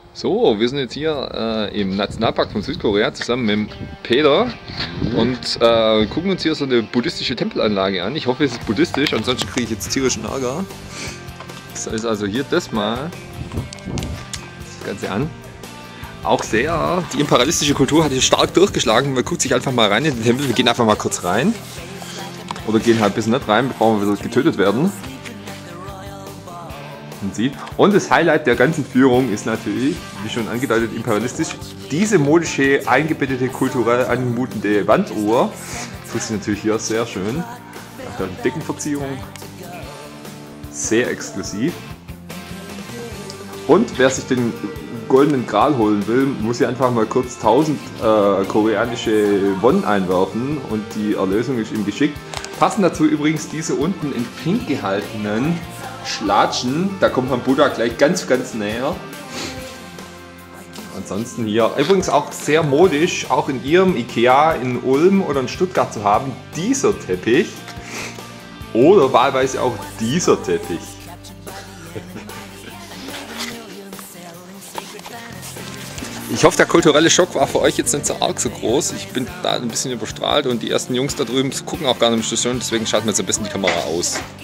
So, wir sind jetzt hier im Nationalpark von Südkorea zusammen mit dem Peter und gucken uns hier so eine buddhistische Tempelanlage an. Ich hoffe, es ist buddhistisch, ansonsten kriege ich jetzt tierischen Ärger. Das ist also hier das Ganze an. Auch sehr, die imperialistische Kultur hat hier stark durchgeschlagen. Man guckt sich einfach mal rein in den Tempel. Wir gehen einfach mal kurz rein. Oder gehen halt ein bisschen nicht rein, bevor wir wieder getötet werden. Und das Highlight der ganzen Führung ist natürlich, wie schon angedeutet, imperialistisch, diese modische, eingebettete, kulturell anmutende Wanduhr. Das tut sich natürlich hier sehr schön. Nach der Deckenverzierung. Sehr exklusiv. Und wer sich den goldenen Gral holen will, muss hier einfach mal kurz 1000 koreanische Won einwerfen und die Erlösung ist ihm geschickt. Passen dazu übrigens diese unten in pink gehaltenen Schlatschen, da kommt man Buddha gleich ganz näher. Ansonsten hier übrigens auch sehr modisch, auch in ihrem Ikea in Ulm oder in Stuttgart zu haben, dieser Teppich oder wahlweise auch dieser Teppich. Ich hoffe, der kulturelle Schock war für euch jetzt nicht so arg so groß. Ich bin da ein bisschen überstrahlt und die ersten Jungs da drüben gucken auch gar nicht so schön, deswegen schalten wir jetzt ein bisschen die Kamera aus.